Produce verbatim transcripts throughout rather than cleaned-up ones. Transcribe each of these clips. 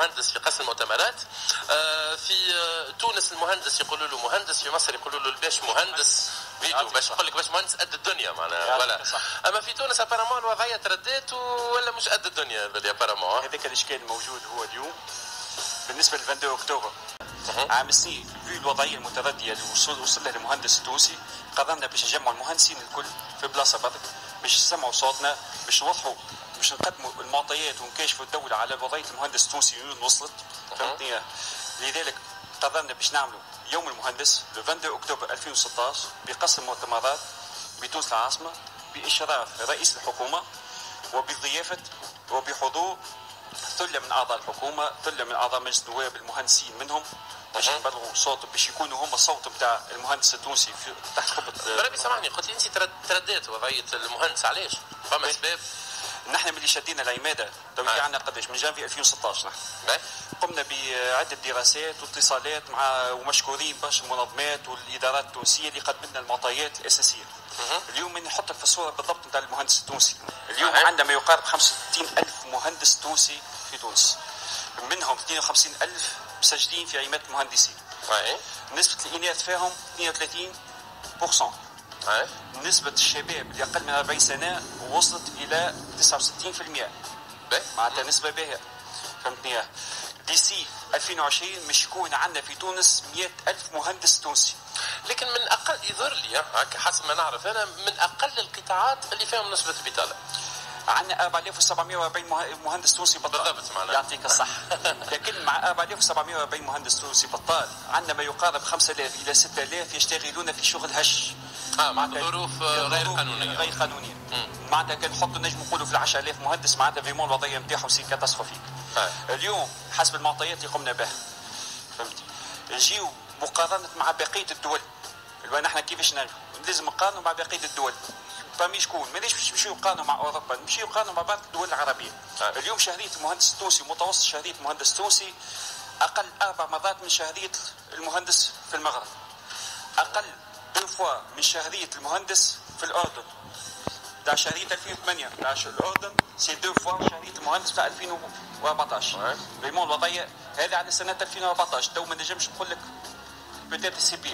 المهندس في قسم المؤتمرات. في تونس المهندس يقولوا له مهندس، في مصر يقولوا له الباش مهندس فيديو باش يقول لك باش مهندس قد الدنيا معناها ولا. اما في تونس ابارامون الوضعيه تردات ولا مش قد الدنيا هذا ابارامون. هذاك الاشكال الموجود هو اليوم بالنسبه ل اثنين اكتوبر عام السنين. في الوضعيه المترديه اللي وصل وصل لها المهندس التونسي، قررنا باش نجمعوا المهندسين الكل في بلاصه برك باش يسمعوا صوتنا، باش نوضحوا، باش نقدموا المعطيات ونكاشفوا الدوله على وضعيه المهندس التونسي وين وصلت. فهمتني؟ لذلك قررنا باش نعملوا يوم المهندس لو اثنين اكتوبر ألفين وستة عشر بقصر المؤتمرات بتونس العاصمه، باشراف رئيس الحكومه وبضيافه وبحضور ثله من اعضاء الحكومه، ثله من اعضاء مجلس النواب المهندسين منهم، باش يبلغوا صوت، باش يكونوا هم الصوت نتاع المهندس التونسي في تحت خبط. بربي سامحني، قلت لي انت ترديت وضعيه المهندس، علاش؟ فما اسباب؟ نحن ملي شدينا العماده تو عندنا قداش من جانفي ألفين وستة عشر نحن قمنا بعده دراسات واتصالات مع ومشكورين برشا المنظمات والادارات التونسيه اللي قدمت لنا المعطيات الاساسيه. اليوم من نحط لك في الصوره بالضبط نتاع المهندس التونسي. اليوم عندنا ما يقارب خمسة وستين ألف مهندس تونسي في تونس، منهم اثنين وخمسين ألف مسجلين في عماده المهندسين. نسبه الاناث فيهم اثنين وثلاثين بالمئة. أي. نسبة الشباب اللي أقل من أربعين سنة وصلت إلى تسعة وستين بالمئة. معناتها نسبة باهية. فهمتني؟ ديسي ألفين وعشرين مش يكون عندنا في تونس مئة ألف مهندس تونسي. لكن من أقل يظهر لي هكا حسب ما نعرف أنا من أقل القطاعات اللي فيهم نسبة البطالة. عندنا أربعة آلاف وسبعمائة وأربعين مهندس تونسي بطال. بالضبط معناها. يعطيك الصحة. لكن مع أربعة آلاف وسبعمائة وأربعين مهندس تونسي بطال عندنا ما يقارب خمسة آلاف إلى ستة آلاف يشتغلون في شغل هش. اه مع ظروف غير قانونيه غير قانونيه. معناتها كان نحطوا نجم نقولوا في العشرة آلاف مهندس، معناتها فيمون الوضعيه نتاعهم سي كاتاستروفيك. اليوم حسب المعطيات اللي قمنا بها فهمتي نجيو مقارنه مع بقيه الدول. نحن كيفاش نعرفوا لازم نقارنوا مع بقيه الدول. فمي شكون مانيش باش نمشيو نقارنوا مع اوروبا، نمشيو نقارنوا مع بعض الدول العربيه. اليوم شهريه المهندس التونسي، متوسط شهريه المهندس التونسي اقل اربع مرات من شهريه المهندس في المغرب، اقل دو فوا من شهريه المهندس في الاردن. تاع شهريه ألفين وثمانية تاع الاردن سي دو فوا شهريه المهندس تاع ألفين وأربعطاش. فريمون الوضعيه هذا على سنه ألفين وأربعطاش، تو ما نجمش نقول لك بدات سي بي.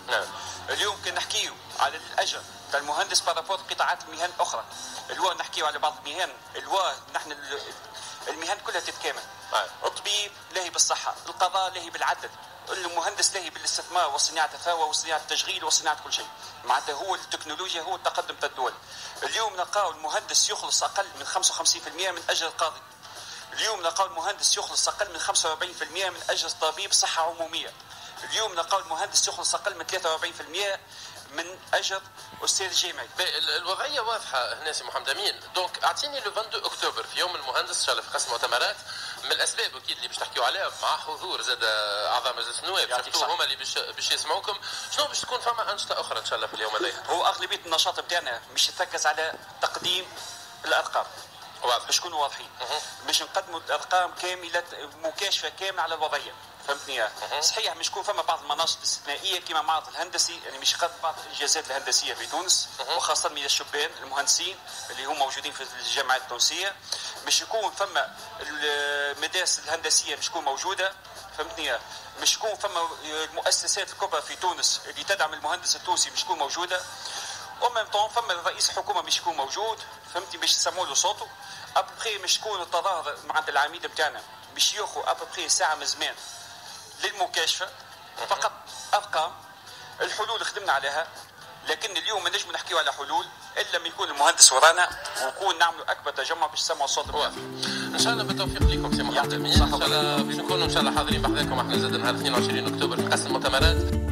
اليوم كان نحكيو على الاجر تاع المهندس بارابور قطاعات المهن الاخرى. الوا نحكيو على بعض المهن، الوا نحن المهن كلها تتكامل. الطبيب لاهي بالصحه، القضاء لاهي بالعدل، المهندس لاهي بالاستثمار وصناعه الثروه وصناعه التشغيل وصناعه كل شيء. معناتها هو التكنولوجيا هو التقدم تاع الدول. اليوم نلقاو المهندس يخلص اقل من خمسة وخمسين بالمئة من اجر القاضي. اليوم نلقاو المهندس يخلص اقل من خمسة وأربعين بالمئة من اجر طبيب صحه عموميه. اليوم نلقاو المهندس يخلص اقل من ثلاثة وأربعين بالمئة من اجر استاذ جامعي. الوضعيه واضحه هنا سي محمد امين. دونك اعطيني لو اثنين اكتوبر في يوم المهندس ان شاء الله في قسم المؤتمرات، من الاسباب اكيد اللي باش تحكيوا عليها مع حضور زاد اعضاء مجلس النواب شفتوا هما اللي باش باش يسمعوكم، شنو باش تكون فما انشطه اخرى ان شاء الله في اليوم هذا؟ هو اغلبيه النشاط نتاعنا مش يتركز على تقديم الارقام. واضح. باش نكونوا واضحين. باش نقدموا الارقام كامله مكاشفه كامله على الوضعيه. فهمتني؟ صحيح مش يكون فما بعض المناصب استثنائيه كما معرض الهندسي، يعني مش يقدم بعض الانجازات الهندسيه في تونس وخاصه من الشبان المهندسين اللي هم موجودين في الجامعات التونسيه. مش يكون فما المدارس الهندسيه مش تكون موجوده. فهمتني؟ مش يكون فما المؤسسات الكبرى في تونس اللي تدعم المهندس التونسي مش تكون موجوده. ومن طون فما رئيس الحكومه مش يكون موجود. فهمتي؟ باش يسمعوا له صوته. ابري مش تكون التظاهر مع العميد نتاعنا باش ياخذوا ابري ساعه من زمان للمكاشفه فقط ارقام. الحلول خدمنا عليها، لكن اليوم ما نجموا نحكيو على حلول الا لما يكون المهندس ورانا ونكون نعملوا اكبر تجمع باش نسمعوا الصوت بتاعه. ان شاء الله بالتوفيق لكم سي محمد امين. ان شاء الله باش نكونوا ان شاء الله حاضرين بحذاكم احنا زاد نهار اثنين وعشرين اكتوبر في قسم المؤتمرات.